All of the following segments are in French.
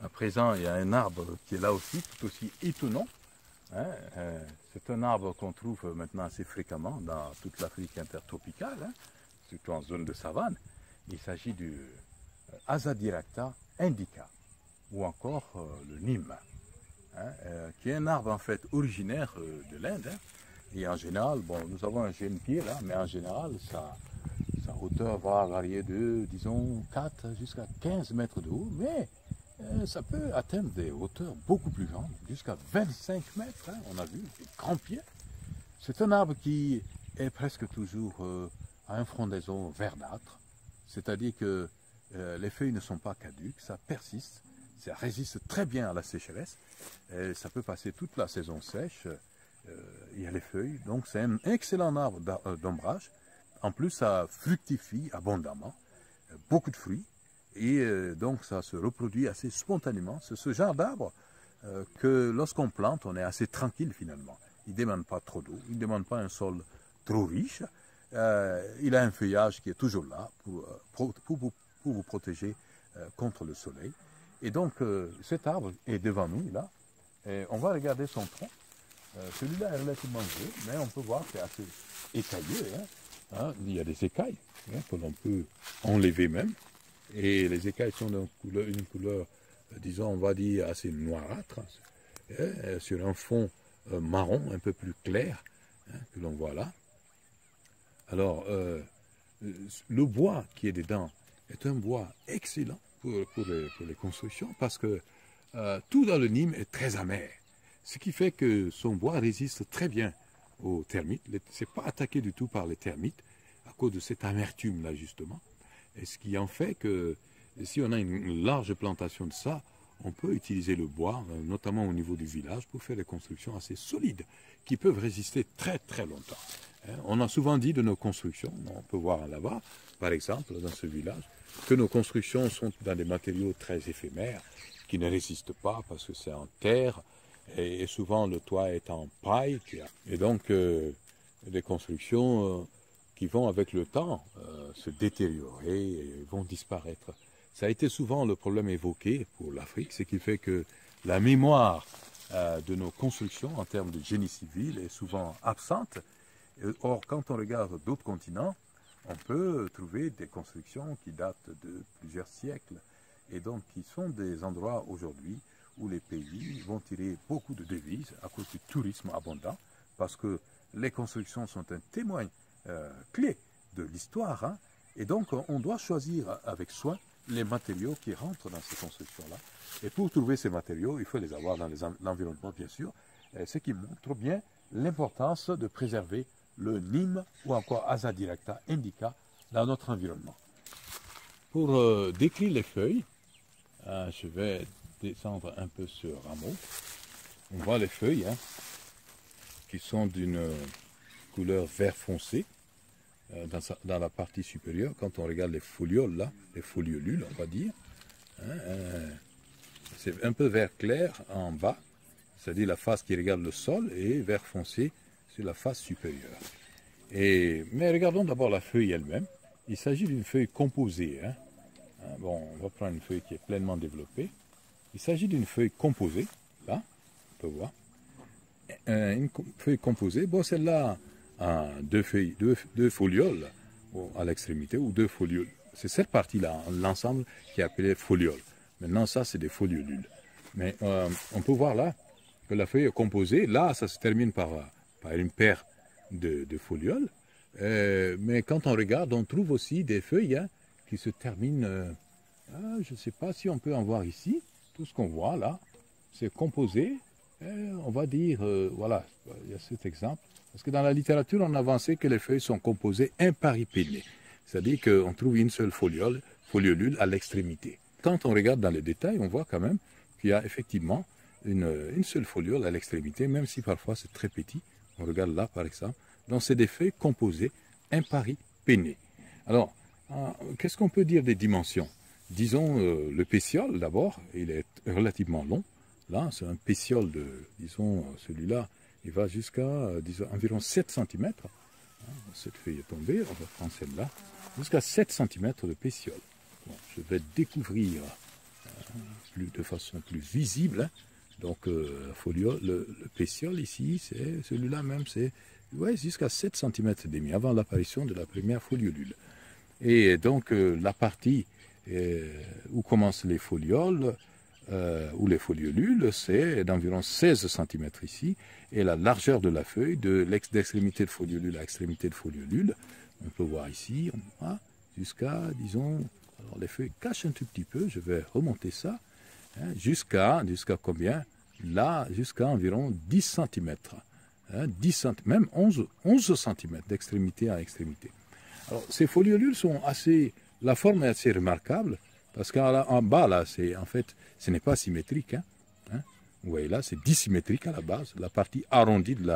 À présent, il y a un arbre qui est là aussi, tout aussi étonnant. Hein. C'est un arbre qu'on trouve maintenant assez fréquemment dans toute l'Afrique intertropicale, hein, surtout en zone de savane. Il s'agit du Azadirachta indica, ou encore le Nîmes, hein, qui est un arbre en fait originaire de l'Inde. Hein. Et en général, bon, nous avons un jeune pied là, mais en général, sa hauteur va varier de, disons, 4 jusqu'à 15 mètres de haut, mais ça peut atteindre des hauteurs beaucoup plus grandes, jusqu'à 25 mètres, hein, on a vu, des grands pieds. C'est un arbre qui est presque toujours à un frondaison verdâtre, c'est-à-dire que les feuilles ne sont pas caduques, ça persiste, ça résiste très bien à la sécheresse, et ça peut passer toute la saison sèche, il y a les feuilles, donc c'est un excellent arbre d'ombrage. En plus, ça fructifie abondamment, beaucoup de fruits, et donc ça se reproduit assez spontanément. C'est ce genre d'arbre que lorsqu'on plante, on est assez tranquille finalement. Il ne demande pas trop d'eau, il ne demande pas un sol trop riche. Il a un feuillage qui est toujours là pour vous protéger contre le soleil. Et donc cet arbre est devant nous là, et on va regarder son tronc. Celui-là est relativement vieux, mais on peut voir que c'est assez écailleux. Hein. Il y a des écailles hein, que l'on peut enlever même. Et les écailles sont d'une couleur, disons, on va dire, assez noirâtre, hein, sur un fond marron, un peu plus clair, hein, que l'on voit là. Alors, le bois qui est dedans est un bois excellent pour les constructions, parce que tout dans le Nîmes est très amer. Ce qui fait que son bois résiste très bien aux termites. Ce n'est pas attaqué du tout par les termites, à cause de cette amertume-là, justement. Et ce qui en fait que, si on a une large plantation de ça, on peut utiliser le bois, notamment au niveau du village, pour faire des constructions assez solides, qui peuvent résister très très longtemps. On a souvent dit de nos constructions, on peut voir là-bas, par exemple, dans ce village, que nos constructions sont dans des matériaux très éphémères, qui ne résistent pas parce que c'est en terre, et souvent le toit est en paille, et donc des constructions qui vont avec le temps se détériorer et vont disparaître. Ça a été souvent le problème évoqué pour l'Afrique, ce qui fait que la mémoire de nos constructions en termes de génie civil est souvent absente. Or, quand on regarde d'autres continents, on peut trouver des constructions qui datent de plusieurs siècles et donc qui sont des endroits aujourd'hui où les pays vont tirer beaucoup de devises à cause du tourisme abondant, parce que les constructions sont un témoin clé de l'histoire, hein, et donc on doit choisir avec soin les matériaux qui rentrent dans ces constructions-là. Et pour trouver ces matériaux, il faut les avoir dans l'environnement, bien sûr, ce qui montre bien l'importance de préserver le Nîmes ou encore Azadirachta indica dans notre environnement. Pour décrire les feuilles, je vais descendre un peu ce rameau. On voit les feuilles hein, qui sont d'une couleur vert foncé dans la partie supérieure. Quand on regarde les folioles, là, les foliolules, on va dire, hein, c'est un peu vert clair en bas, c'est-à-dire la face qui regarde le sol, et vert foncé sur la face supérieure. Mais regardons d'abord la feuille elle-même. Il s'agit d'une feuille composée. Hein. Bon, on va prendre une feuille qui est pleinement développée. Il s'agit d'une feuille composée, là, on peut voir. Une feuille composée, bon, celle-là a deux folioles à l'extrémité, ou deux folioles. C'est cette partie-là, l'ensemble, qui est appelé foliole. Maintenant, ça, c'est des foliolules. Mais on peut voir là que la feuille est composée. Là, ça se termine par une paire de folioles. Mais quand on regarde, on trouve aussi des feuilles hein, qui se terminent. Je ne sais pas si on peut en voir ici. Tout ce qu'on voit là, c'est composé, on va dire, voilà, il y a cet exemple. Parce que dans la littérature, on avançait que les feuilles sont composées imparipennées. C'est-à-dire qu'on trouve une seule foliolule à l'extrémité. Quand on regarde dans les détails, on voit quand même qu'il y a effectivement une seule foliole à l'extrémité, même si parfois c'est très petit. On regarde là, par exemple. Donc, c'est des feuilles composées imparipennées. Alors, qu'est-ce qu'on peut dire des dimensions? Disons, le pétiole, d'abord, il est relativement long. Là, c'est un pétiole de, disons, celui-là, il va jusqu'à, disons, environ 7 cm. Cette feuille est tombée, on va prendre celle-là. Jusqu'à 7 cm de pétiole. Bon, je vais découvrir de façon plus visible. Hein. Donc le pétiole ici, c'est celui-là même, c'est jusqu'à 7 cm et demi avant l'apparition de la première foliolule. Et donc la partie où commencent les folioles ou les foliolules, c'est d'environ 16 cm ici, et la largeur de la feuille, d'extrémité de foliolule à extrémité de foliolule, on peut voir ici, jusqu'à, disons, alors les feuilles cachent un tout petit peu, je vais remonter ça, hein, jusqu'à combien? Là, jusqu'à environ 10 cm, hein, même 11 cm d'extrémité à extrémité. Alors, ces foliolules sont la forme est assez remarquable, parce qu'en bas, là, en fait, ce n'est pas symétrique. Hein. Vous voyez là, c'est dissymétrique à la base. La partie arrondie de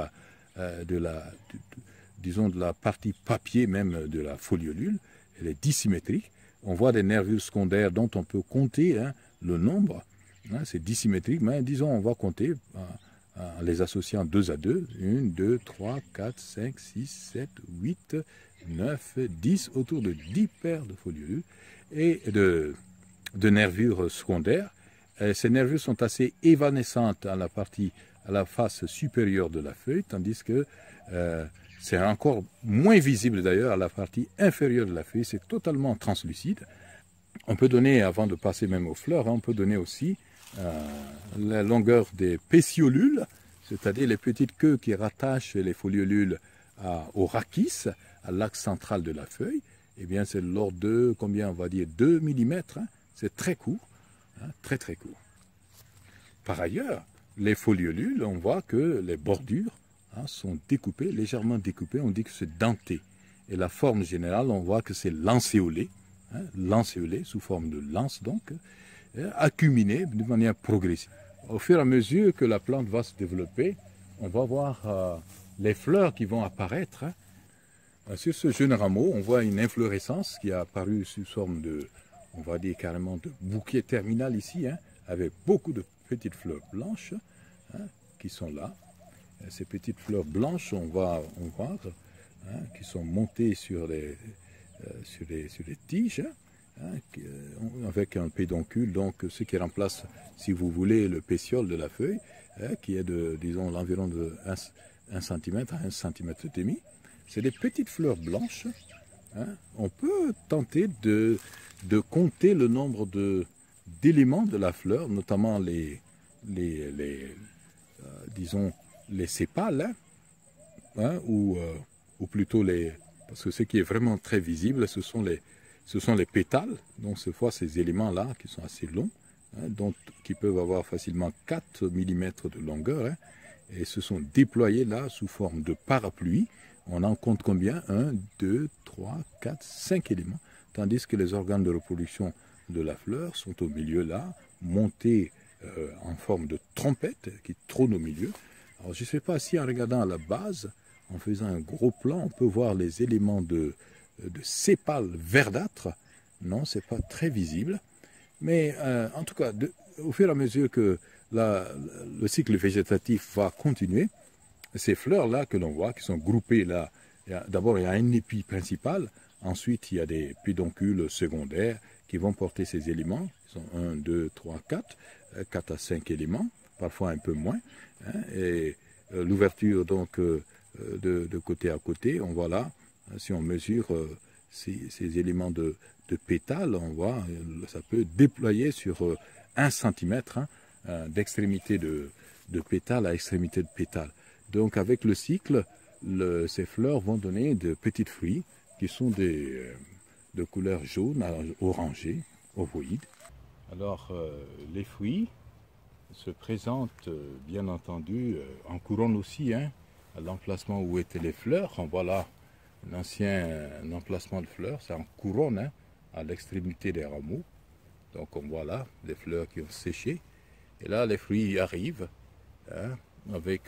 la partie papier même de la foliolule, elle est dissymétrique. On voit des nervures secondaires dont on peut compter le nombre. Hein, c'est dissymétrique, mais disons, on va compter en les associant 2 à 2. 1, 2, 3, 4, 5, 6, 7, 8, 9, 10, autour de 10 paires de foliolules et de nervures secondaires. Ces nervures sont assez évanescentes à la face supérieure de la feuille, tandis que c'est encore moins visible d'ailleurs à la partie inférieure de la feuille, c'est totalement translucide. On peut donner, avant de passer même aux fleurs, on peut donner aussi la longueur des pétiolules, c'est-à-dire les petites queues qui rattachent les foliolules au rachis, à l'axe central de la feuille. Eh bien, c'est de l'ordre de, combien on va dire, 2 mm, hein, c'est très court, hein, très très court. Par ailleurs, les foliolules, on voit que les bordures sont découpées, légèrement découpées, on dit que c'est denté. Et la forme générale, on voit que c'est lancéolé, hein, lancéolé sous forme de lance donc, acuminé de manière progressive. Au fur et à mesure que la plante va se développer, on va voir les fleurs qui vont apparaître. Hein. Sur ce jeune rameau, on voit une inflorescence qui a apparu sous forme de, on va dire carrément de bouquet terminal ici, hein, avec beaucoup de petites fleurs blanches hein, qui sont là. Ces petites fleurs blanches, on va voir, hein, qui sont montées sur les tiges, hein, avec un pédoncule, donc ce qui remplace, si vous voulez, le pétiole de la feuille, hein, qui est de, disons, l'environ de 1 cm à 1 cm et demi. C'est des petites fleurs blanches. Hein. On peut tenter de compter le nombre d'éléments de la fleur, notamment disons, les sépales, hein, ou plutôt parce que ce qui est vraiment très visible, ce sont les pétales. Donc, ce fois, ces éléments-là, qui sont assez longs, hein, qui peuvent avoir facilement 4 mm de longueur, hein, et se sont déployés là sous forme de parapluie. On en compte combien? 1, 2, 3, 4, 5 éléments. Tandis que les organes de reproduction de la fleur sont au milieu là, montés en forme de trompette qui trône au milieu. Alors je ne sais pas si en regardant à la base, en faisant un gros plan, on peut voir les éléments de sépales verdâtres. Non, ce n'est pas très visible. Mais en tout cas, au fur et à mesure que le cycle végétatif va continuer, ces fleurs-là que l'on voit, qui sont groupées là, d'abord il y a un épi principal, ensuite il y a des pédoncules secondaires qui vont porter ces éléments, qui sont 1, 2, 3, 4 à 5 éléments, parfois un peu moins, hein, et l'ouverture donc de côté à côté, on voit là, si on mesure ces éléments de pétales, on voit, ça peut déployer sur 1 cm hein, d'extrémité de pétale à extrémité de pétale. Donc avec le cycle, ces fleurs vont donner de petits fruits qui sont de couleur jaune, orangée, ovoïde. Alors les fruits se présentent bien entendu en couronne aussi, hein, à l'emplacement où étaient les fleurs. On voit là l'ancien emplacement de fleurs, c'est en couronne, hein, à l'extrémité des rameaux. Donc on voit là les fleurs qui ont séché. Et là les fruits arrivent, hein, avec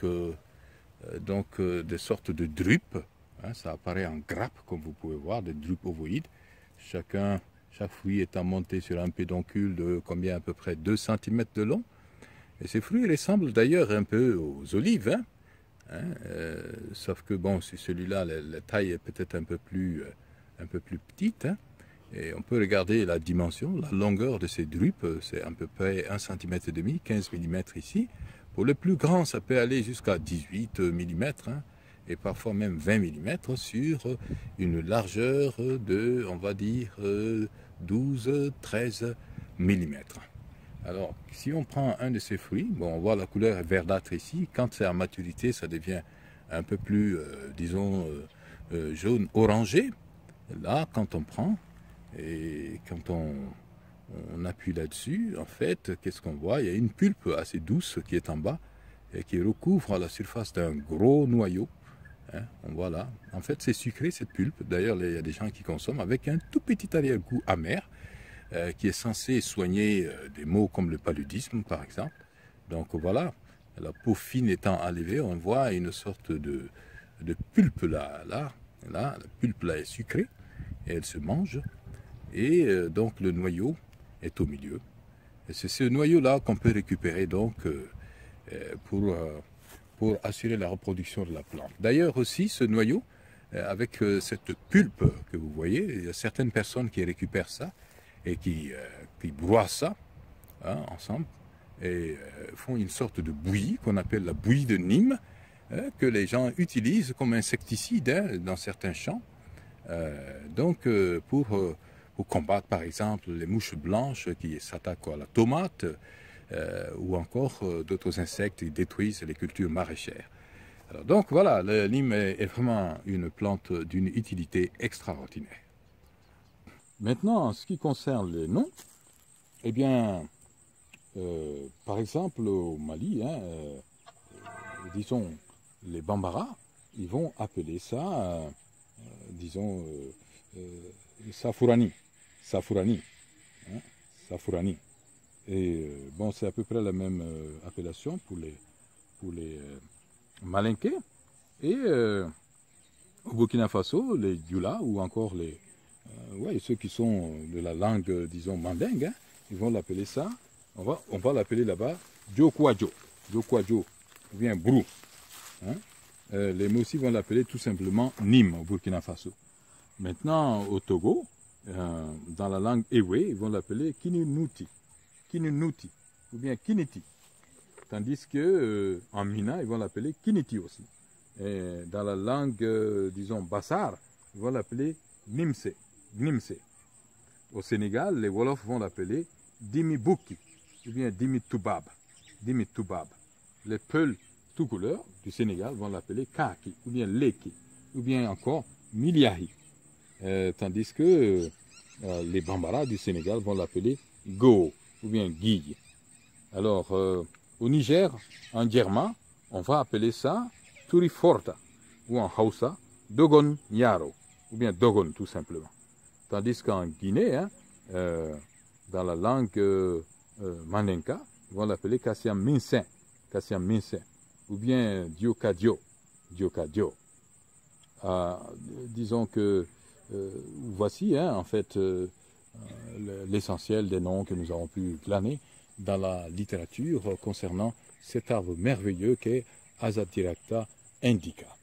donc des sortes de drupes, hein, ça apparaît en grappe comme vous pouvez voir, des drupes ovoïdes. Chaque fruit étant monté sur un pédoncule de combien, à peu près 2 cm de long. Et ces fruits ressemblent d'ailleurs un peu aux olives, hein, sauf que bon, celui-là, la taille est peut-être un peu plus petite, hein, Et on peut regarder la dimension, la longueur de ces drupes, c'est à peu près 1,5 cm, 15 mm ici. Pour le plus grand, ça peut aller jusqu'à 18 mm, hein, et parfois même 20 mm sur une largeur de, on va dire, 12-13 mm. Alors, si on prend un de ces fruits, bon, on voit la couleur verdâtre ici. Quand c'est à maturité, ça devient un peu plus, disons, jaune orangé. Là, quand on prend et quand on appuie là-dessus, en fait, qu'est-ce qu'on voit? Il y a une pulpe assez douce qui est en bas et qui recouvre la surface d'un gros noyau. Hein, on voit là. En fait, c'est sucré cette pulpe. D'ailleurs, il y a des gens qui consomment avec un tout petit arrière-goût amer qui est censé soigner des maux comme le paludisme, par exemple. Donc voilà, la peau fine étant enlevée, on voit une sorte de pulpe là, la pulpe là est sucrée et elle se mange. Et donc le noyau est au milieu. Et c'est ce noyau-là qu'on peut récupérer donc pour assurer la reproduction de la plante. D'ailleurs aussi, ce noyau, avec cette pulpe que vous voyez, il y a certaines personnes qui récupèrent ça et qui broient ça hein, ensemble et font une sorte de bouillie qu'on appelle la bouillie de Nîmes, que les gens utilisent comme insecticide hein, dans certains champs. Donc pour combattre par exemple les mouches blanches qui s'attaquent à la tomate ou encore d'autres insectes qui détruisent les cultures maraîchères. Alors, donc voilà, le Nîmes est vraiment une plante d'une utilité extraordinaire. Maintenant, en ce qui concerne les noms, eh bien, par exemple au Mali, hein, disons les Bambara, ils vont appeler ça, disons, Safurani. Safurani. Hein, Safurani. Et bon, c'est à peu près la même appellation pour les Malinqués. Et au Burkina Faso, les Dioula ou encore ouais, ceux qui sont de la langue, disons, mandingue, hein, ils vont l'appeler ça. On va l'appeler là-bas Djokwadjo. Djokwadjo, ou bien Brou. Hein. Les Moussi vont l'appeler tout simplement Nîmes au Burkina Faso. Maintenant, au Togo, dans la langue Ewe, ils vont l'appeler Kininuti. Kininuti, ou bien Kiniti. Tandis que en Mina, ils vont l'appeler Kiniti aussi. Et dans la langue, disons, Bassar, ils vont l'appeler Nimse. Gnimse. Au Sénégal, les Wolofs vont l'appeler Dimibuki, ou bien Dimitubab. Dimitubab. Les Peuls tout couleur du Sénégal vont l'appeler Kaki, ou bien Leki, ou bien encore Miliahi. Tandis que les Bambara du Sénégal vont l'appeler Go, ou bien Guille. Alors, au Niger, en Djerma, on va appeler ça Turiforta, ou en Hausa, Dogon Nyaro, ou bien Dogon tout simplement. Tandis qu'en Guinée, hein, dans la langue Mandinka, ils vont l'appeler Kassiam Minsen, ou bien Diokadio, Diokadio. Disons que voici hein, en fait l'essentiel des noms que nous avons pu glaner dans la littérature concernant cet arbre merveilleux qu'est Azadirachta indica.